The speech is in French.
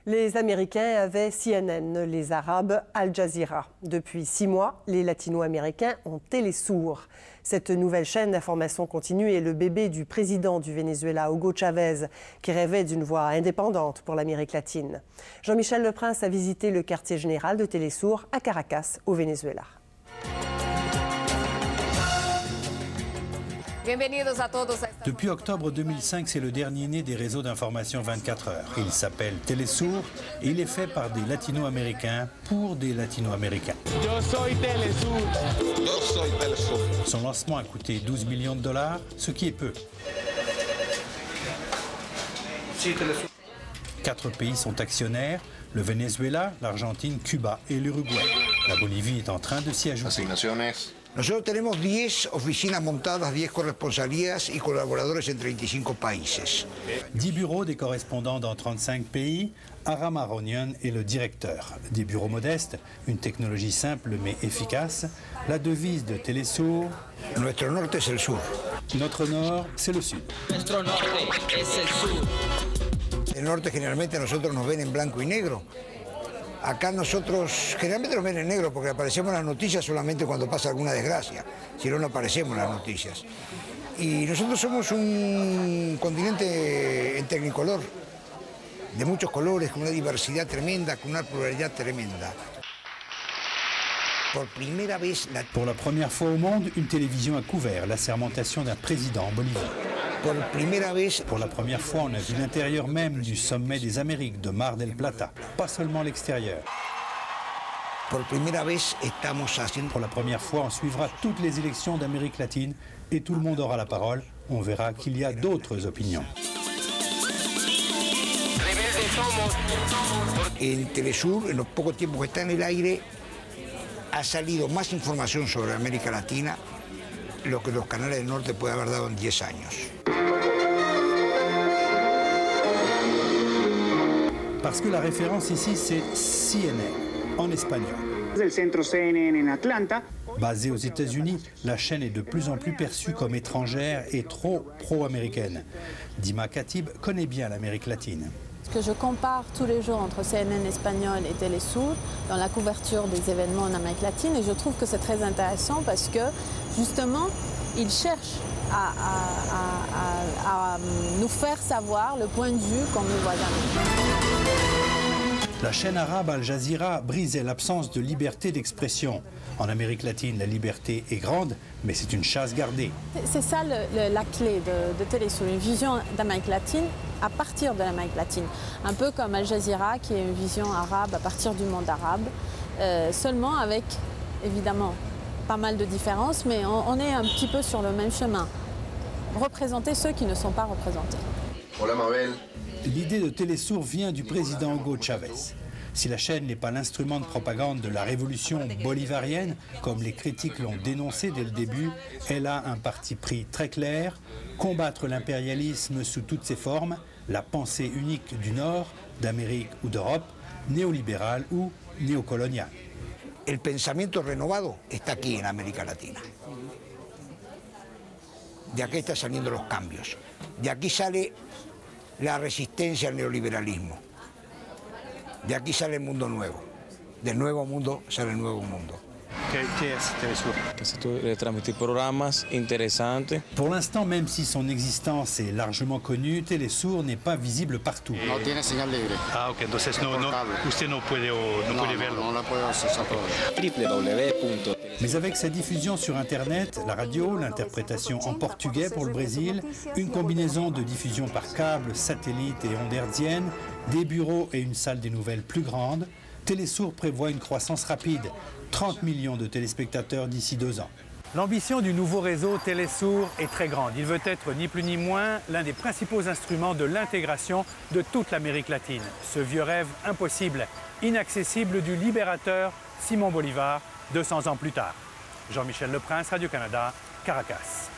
Les Américains avaient CNN, les Arabes Al Jazeera. Depuis 6 mois, les Latino-Américains ont Télésour. Cette nouvelle chaîne d'information continue est le bébé du président du Venezuela, Hugo Chavez, qui rêvait d'une voix indépendante pour l'Amérique latine. Jean-Michel Leprince a visité le quartier général de Télésour à Caracas, au Venezuela. Depuis octobre 2005, c'est le dernier né des réseaux d'information 24 heures. Il s'appelle Télésour et il est fait par des latino-américains pour des latino-américains. Son lancement a coûté 12 millions de dollars, ce qui est peu. 4 pays sont actionnaires, le Venezuela, l'Argentine, Cuba et l'Uruguay. La Bolivie est en train de s'y ajouter. Nosotros tenemos 10 oficinas montadas, 10 corresponsalías y colaboradores en 35 países. 10 bureaux, des correspondants dans 35 pays. Aram Aronian est le directeur. Des bureaux modestes, une technologie simple mais efficace. La devise de Télésour. Nuestro norte es el sur. Notre nord, c'est le sud. Nuestro norte es el sur. El norte generalmente nosotros nos ven en blanco y negro. Acá nosotros generalmente nos ven en negro porque aparecemos en las noticias solamente cuando pasa alguna desgracia, si no, no aparecemos en las noticias. Y nosotros somos un continente en tecnicolor, de muchos colores, con una diversidad tremenda, con una pluralidad tremenda. Pour la première fois au monde, une télévision a couvert l'assermentation d'un président en Bolivie. Pour la première fois, on a vu l'intérieur même du sommet des Amériques de Mar del Plata, pas seulement l'extérieur. Pour la première fois, on suivra toutes les élections d'Amérique latine et tout le monde aura la parole. On verra qu'il y a d'autres opinions. En Telesur, en los pocos tiempos que está en el aire, ha salido más información sobre América Latina lo que los canales del norte puede haber dado en 10 años. Parce que la référence ici, c'est CNN, en espagnol. El centro CNN en Atlanta. Basée aux États-Unis, la chaîne est de plus en plus perçue comme étrangère et trop pro-américaine. Dima Khatib connaît bien l'Amérique latine. Que je compare tous les jours entre CNN espagnol et Télésour dans la couverture des événements en Amérique latine et je trouve que c'est très intéressant parce que justement ils cherchent à nous faire savoir le point de vue qu'on ne voit jamais. La chaîne arabe Al Jazeera brisait l'absence de liberté d'expression. En Amérique latine, la liberté est grande, mais c'est une chasse gardée. C'est ça la clé de Télésour, une vision d'Amérique latine à partir de l'Amérique latine. Un peu comme Al Jazeera qui est une vision arabe à partir du monde arabe, seulement avec évidemment pas mal de différences, mais on est un petit peu sur le même chemin. Représenter ceux qui ne sont pas représentés. Hola Mabel. L'idée de Télésour vient du président Hugo Chavez. Si la chaîne n'est pas l'instrument de propagande de la révolution bolivarienne, comme les critiques l'ont dénoncé dès le début, elle a un parti pris très clair, combattre l'impérialisme sous toutes ses formes, la pensée unique du Nord, d'Amérique ou d'Europe, néolibérale ou néocoloniale. El pensamiento renovado está aquí en América Latina. De aquí están saliendo los cambios. De aquí sale la resistencia al neoliberalismo. De aquí sale el mundo nuevo. Del nuevo mundo sale el nuevo mundo. ¿Qué es Télésour? C'est transmitir programas interesantes. Pour l'instant, même si son existence est largement connue, Télésour n'est pas visible partout. No tiene señal libre. Ah, ok, entonces usted no puede verlo. No la puedo accesar www. Mais avec sa diffusion sur Internet, la radio, l'interprétation en portugais pour le Brésil, une combinaison de diffusion par câble, satellite et ondes hertziennes, des bureaux et une salle des nouvelles plus grande, Télésour prévoit une croissance rapide, 30 millions de téléspectateurs d'ici 2 ans. L'ambition du nouveau réseau Télésour est très grande. Il veut être ni plus ni moins l'un des principaux instruments de l'intégration de toute l'Amérique latine. Ce vieux rêve impossible, inaccessible du libérateur Simon Bolivar, 200 ans plus tard. Jean-Michel Leprince, Radio-Canada, Caracas.